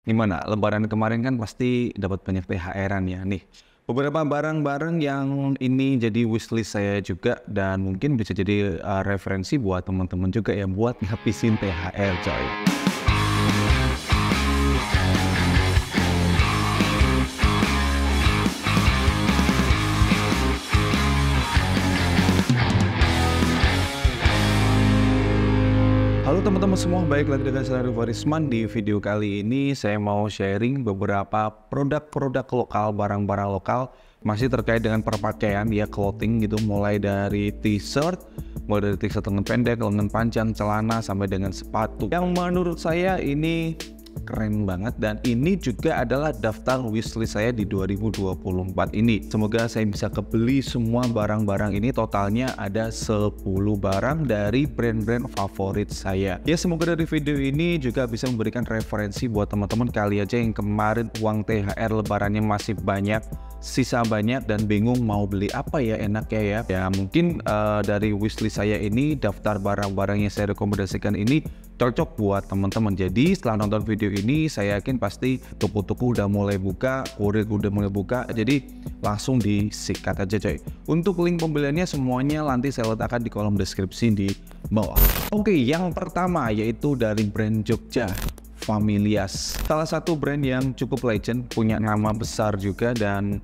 Gimana? Lebaran kemarin kan pasti dapat banyak THR-an ya. Nih, beberapa barang-barang yang ini jadi wishlist saya juga dan mungkin bisa jadi referensi buat teman-teman juga ya buat ngabisin THR, coy. Halo teman-teman semua, balik lagi dengan saya Rivo Risman. Di video kali ini saya mau sharing beberapa produk-produk lokal, barang-barang lokal masih terkait dengan perpakaian ya, clothing gitu, mulai dari t-shirt, lengan pendek, lengan panjang, celana sampai dengan sepatu. Yang menurut saya ini keren banget dan ini juga adalah daftar wishlist saya di 2024 ini. Semoga saya bisa kebeli semua barang-barang ini, totalnya ada 10 barang dari brand-brand favorit saya. Ya, semoga dari video ini juga bisa memberikan referensi buat teman-teman kali aja yang kemarin uang THR lebarannya masih banyak, sisa banyak dan bingung mau beli apa ya enaknya ya. Ya mungkin dari wishlist saya ini, daftar barang-barang yang saya rekomendasikan ini cocok buat teman-teman. Jadi setelah nonton video ini saya yakin pasti toko-toko udah mulai buka, kurir udah mulai buka, jadi langsung disikat aja coy. Untuk link pembeliannya semuanya nanti saya letakkan di kolom deskripsi di bawah. Oke, yang pertama yaitu dari brand Jogja, Familias. Salah satu brand yang cukup legend, punya nama besar juga dan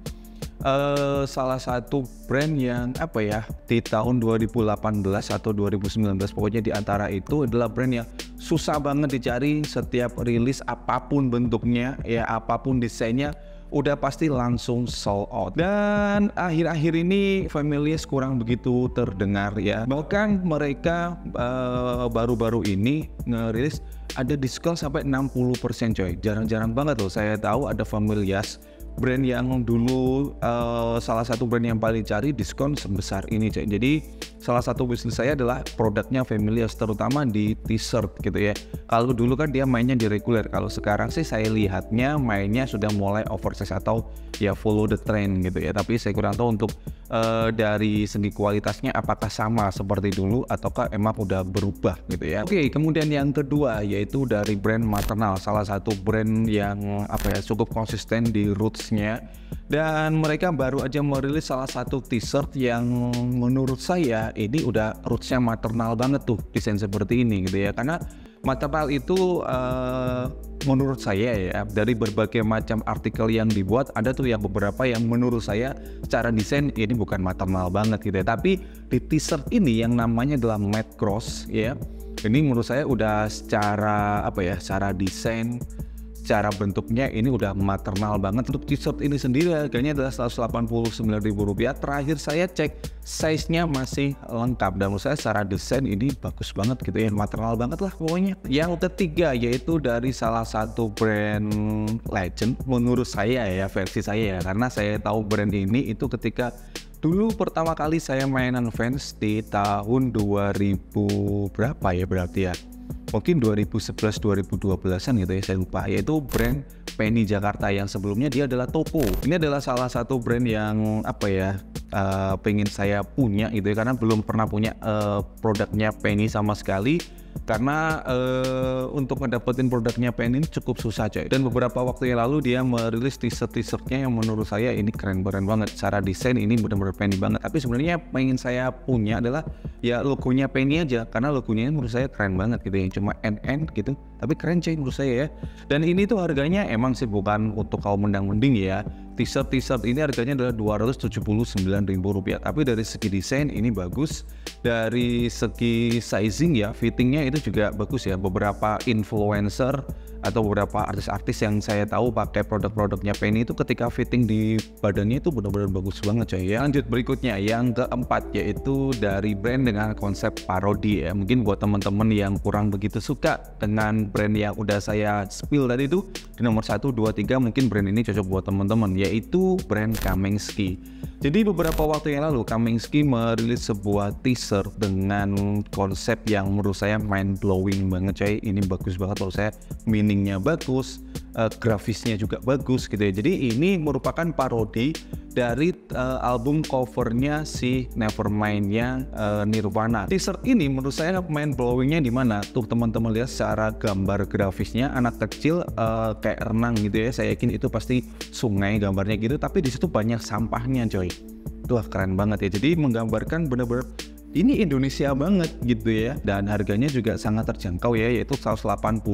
salah satu brand yang apa ya, di tahun 2018 atau 2019 pokoknya di antara itu adalah brand yang susah banget dicari. Setiap rilis apapun bentuknya ya, apapun desainnya udah pasti langsung sold out. Dan akhir-akhir ini Familias kurang begitu terdengar ya. Bahkan mereka baru-baru ini ngerilis ada diskon sampai 60% coy. Jarang-jarang banget loh saya tahu ada Familias, brand yang dulu salah satu brand yang paling cari, diskon sebesar ini coy. Jadi salah satu wishlist saya adalah produknya Familias, terutama di t-shirt gitu ya. Kalau dulu kan dia mainnya di reguler, kalau sekarang sih saya lihatnya mainnya sudah mulai oversize atau ya follow the trend gitu ya. Tapi saya kurang tahu untuk dari segi kualitasnya apakah sama seperti dulu ataukah emang udah berubah gitu ya. Oke, kemudian yang kedua yaitu dari brand Maternal, salah satu brand yang apa ya, cukup konsisten di rootsnya, dan mereka baru aja merilis salah satu t-shirt yang menurut saya ini udah rootsnya maternal banget tuh, desain seperti ini gitu ya. Karena Maternal itu menurut saya ya, dari berbagai macam artikel yang dibuat, ada tuh yang beberapa yang menurut saya secara desain ini bukan maternal banget gitu ya. Tapi di t-shirt ini yang namanya adalah matte cross ya, ini menurut saya udah secara apa ya, secara desain, cara bentuknya ini udah maternal banget. Untuk t-shirt ini sendiri harganya adalah Rp189.000. Terakhir saya cek size-nya masih lengkap dan menurut saya secara desain ini bagus banget gitu ya, maternal banget lah pokoknya. Yang ketiga yaitu dari salah satu brand legend menurut saya ya, versi saya ya, karena saya tahu brand ini itu ketika dulu pertama kali saya mainan Vans di tahun 2000 berapa ya berarti ya, mungkin 2011-2012an gitu ya, saya lupa. Yaitu brand Penny Jakarta, yang sebelumnya dia adalah toko. Ini adalah salah satu brand yang apa ya, pengen saya punya gitu ya, karena belum pernah punya produknya Penny sama sekali. Karena untuk ngedapetin produknya Penny ini cukup susah coy. Dan beberapa waktu yang lalu dia merilis t-shirtnya yang menurut saya ini keren banget. Secara desain ini benar-benar Penny banget. Tapi sebenarnya pengen saya punya adalah ya logonya Penny aja, karena logonya menurut saya keren banget gitu ya, cuma NN gitu. Tapi keren coy menurut saya ya. Dan ini tuh harganya emang sih bukan untuk kaum mendang-mending ya. T-shirt ini harganya adalah Rp279.000. Tapi dari segi desain ini bagus, dari segi sizing ya, fittingnya itu juga bagus ya. Beberapa influencer atau beberapa artis-artis yang saya tahu pakai produk-produknya Penny itu ketika fitting di badannya itu benar-benar bagus banget coy ya. Lanjut berikutnya yang keempat yaitu dari brand dengan konsep parodi ya. Mungkin buat teman-teman yang kurang begitu suka dengan brand yang udah saya spill tadi itu, di nomor 1, 2, 3 mungkin brand ini cocok buat teman-teman, yaitu brand Kaminsky. Jadi beberapa waktu yang lalu Kaminsky merilis sebuah t-shirt dengan konsep yang menurut saya mind blowing banget coy. Ini bagus banget menurut saya, meaningnya bagus, grafisnya juga bagus gitu ya. Jadi ini merupakan parodi dari album covernya si Nevermind-nya Nirvana. T-shirt ini menurut saya mind blowing-nya di mana? Tuh teman-teman lihat secara gambar grafisnya anak kecil kayak renang gitu ya. Saya yakin itu pasti sungai gambarnya gitu, tapi di situ banyak sampahnya coy. Wah keren banget ya. Jadi menggambarkan bener-bener ini Indonesia banget gitu ya. Dan harganya juga sangat terjangkau ya, yaitu 180.000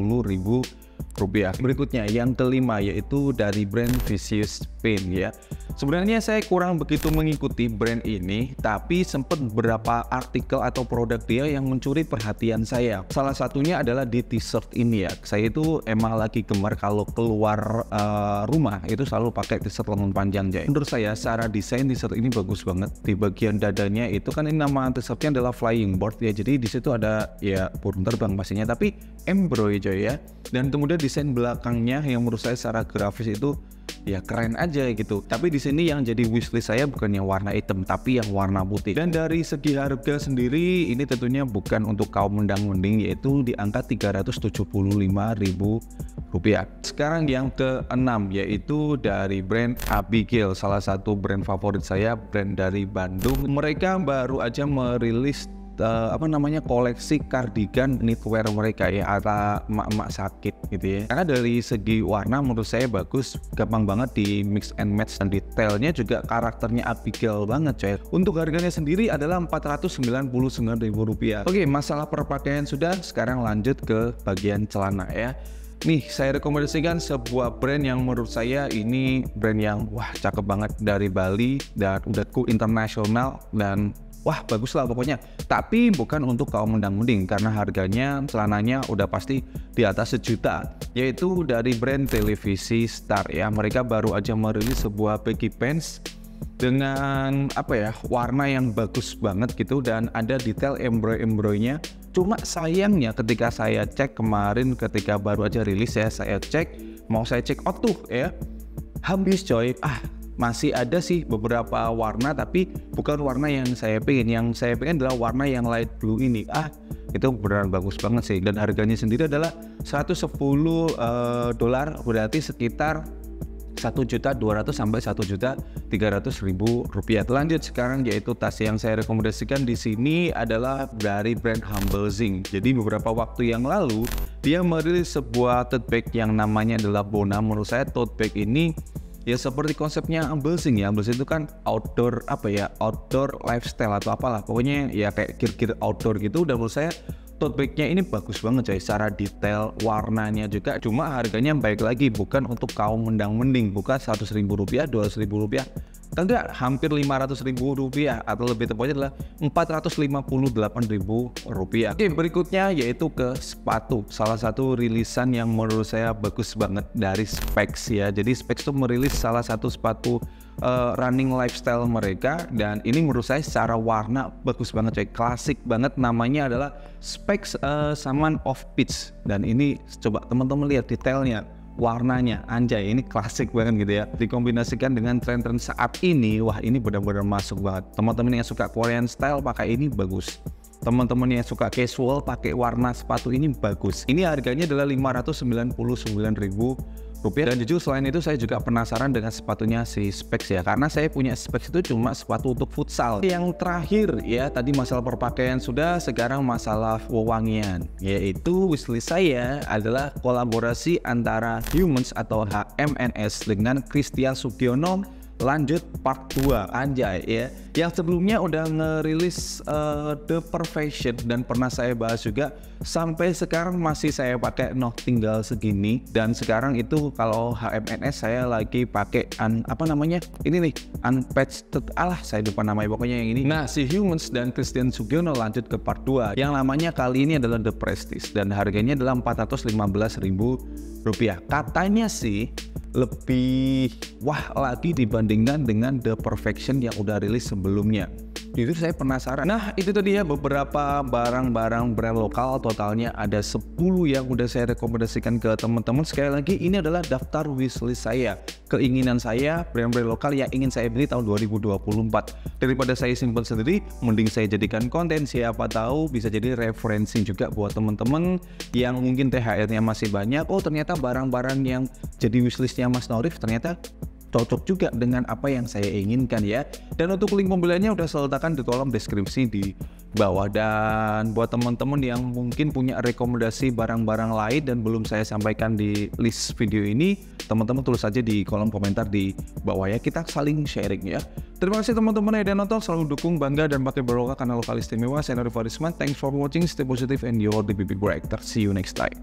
rupiah. Berikutnya yang kelima yaitu dari brand Vicious Paint ya. Sebenarnya saya kurang begitu mengikuti brand ini, tapi sempat beberapa artikel atau produk dia yang mencuri perhatian saya. Salah satunya adalah di t-shirt ini ya. Saya itu emang lagi gemar kalau keluar rumah itu selalu pakai t-shirt lengan panjang Jay. Menurut saya secara desain t-shirt ini bagus banget. Di bagian dadanya itu kan ini nama t-shirtnya adalah Flying Bird ya. Jadi di situ ada ya burung terbang pastinya, tapi embroidery coy ya. Dan kemudian desain belakangnya yang menurut saya secara grafis itu ya keren aja gitu. Tapi di sini yang jadi wishlist saya bukan yang warna hitam, tapi yang warna putih. Dan dari segi harga sendiri ini tentunya bukan untuk kaum mendang-mending, yaitu di angka 375.000 rupiah. Sekarang yang keenam yaitu dari brand Abigail, salah satu brand favorit saya, brand dari Bandung. Mereka baru aja merilis koleksi kardigan knitwear mereka ya, ala emak-emak sakit gitu ya. Karena dari segi warna menurut saya bagus, gampang banget di mix and match, dan detailnya juga karakternya Abigail banget coy. Untuk harganya sendiri adalah 499.000 rupiah. Oke, masalah perpakaian sudah, sekarang lanjut ke bagian celana ya. Nih saya rekomendasikan sebuah brand yang menurut saya ini brand yang wah cakep banget, dari Bali dan udah go internasional dan wah bagus lah pokoknya. Tapi bukan untuk kaum mendang-mending karena harganya celananya udah pasti di atas 1 juta, yaitu dari brand Televisi Star ya. Mereka baru aja merilis sebuah baggy pants dengan warna yang bagus banget gitu, dan ada detail embroidery-nya. Cuma sayangnya ketika saya cek kemarin ketika baru aja rilis ya, saya cek mau saya check out tuh ya, habis coy. Masih ada sih beberapa warna, tapi bukan warna yang saya pengen. Yang saya pengen adalah warna yang light blue ini. Itu beneran bagus banget sih. Dan harganya sendiri adalah $110, berarti sekitar 1.200.000 sampai 1.300.000 rupiah. Lanjut sekarang yaitu tas yang saya rekomendasikan di sini adalah dari brand Humble Zing. Jadi beberapa waktu yang lalu dia merilis sebuah tote bag yang namanya adalah Bona. Menurut saya tote bag ini ya seperti konsepnya Humble Zing ya. Humble Zing itu kan outdoor outdoor lifestyle atau apalah, pokoknya ya kayak gear outdoor gitu. Dan menurut saya tote bagnya ini bagus banget coy, secara detail, warnanya juga. Cuma harganya baik lagi bukan untuk kaum mendang-mending, bukan 100.000 rupiah, 200.000 rupiah, enggak, hampir 500.000 rupiah, atau lebih tepatnya adalah 458.000 rupiah. Oke, berikutnya yaitu ke sepatu, salah satu rilisan yang menurut saya bagus banget dari Specs ya. Jadi Specs itu merilis salah satu sepatu running lifestyle mereka, dan ini menurut saya secara warna bagus banget coy, klasik banget. Namanya adalah Specs Shaman of Peach, dan ini coba teman-teman lihat detailnya, warnanya, anjay ini klasik banget gitu ya. Dikombinasikan dengan tren-tren saat ini, wah ini benar-benar masuk banget. Teman-teman yang suka Korean style pakai ini bagus. Teman-teman yang suka casual pakai warna sepatu ini bagus. Ini harganya adalah 599.000 rupiah. Dan jujur selain itu saya juga penasaran dengan sepatunya si Specs ya, karena saya punya Specs itu cuma sepatu untuk futsal. Yang terakhir ya, tadi masalah perpakaian sudah, sekarang masalah wewangian, yaitu wishlist saya adalah kolaborasi antara Humans atau HMNS dengan Christian Sugiono lanjut part 2, anjay ya. Yang sebelumnya udah ngerilis The Perfection dan pernah saya bahas juga, sampai sekarang masih saya pakai tinggal segini. Dan sekarang itu kalau HMNS saya lagi pakai ini nih unpatched, saya lupa namanya pokoknya yang ini. Nah si Humans dan Christian Sugiono lanjut ke part 2 yang namanya kali ini adalah The Prestige, dan harganya adalah 415.000 rupiah. Katanya sih lebih wah lagi dibandingkan dengan The Perfection yang udah rilis sebelumnya. Itu saya penasaran. Nah itu tadi ya beberapa barang-barang brand lokal, totalnya ada 10 yang udah saya rekomendasikan ke teman-teman. Sekali lagi ini adalah daftar wishlist saya, keinginan saya, brand-brand lokal yang ingin saya beli tahun 2024. Daripada saya simpan sendiri, mending saya jadikan konten, siapa tahu bisa jadi referensi juga buat teman-teman yang mungkin THR-nya masih banyak. Oh ternyata barang-barang yang jadi wishlistnya Mas Norif ternyata cocok juga dengan apa yang saya inginkan ya. Dan untuk link pembeliannya udah saya letakkan di kolom deskripsi di bawah. Dan buat teman-teman yang mungkin punya rekomendasi barang-barang lain dan belum saya sampaikan di list video ini, teman-teman tulis aja di kolom komentar di bawah ya, kita saling sharing ya. Terima kasih teman-teman yang udah nonton, selalu dukung, bangga, dan pakai barokah karena lokal istimewa. Saya Nuri Farisman, thanks for watching, stay positive and you're the big break. See you next time.